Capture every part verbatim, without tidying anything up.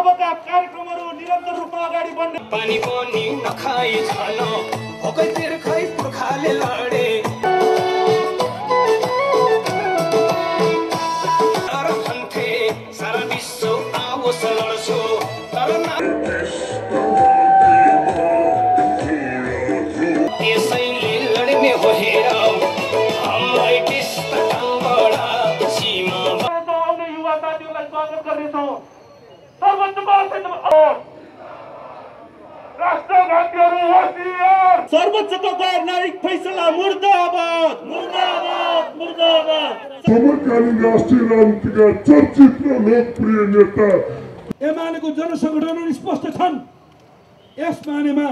अबका कार्यक्रमहरू निरन्तर रूपमा अगाडि बढ्ने पानी पनि नखाई छन भोकै तिर्खै पुर्खाले लडे तर भन्थे सारा विश्व आओस् लड्छु तर यसैले लड्ने हो हेर हामीलाई त्यस्ता ठाउँबाट सीमा आउने युवा साथीहरूलाई स्वागत गर्नेछौँ। सर्वोच्चको राष्ट्रघातीहरू होशियार। सर्वोच्चको न्यायिक फैसला मुर्दाबाद मुर्दाबाद मुर्दाबाद। समकालीन राष्ट्रिय राजनीतिका चर्चित र लोकप्रिय नेता एमालेको जनसङ्गठनहरू स्पष्ट छन्। यस मानेमा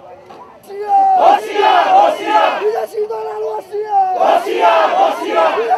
होशियार होशियार विदेशी दलाल होशियार होशियार होशियार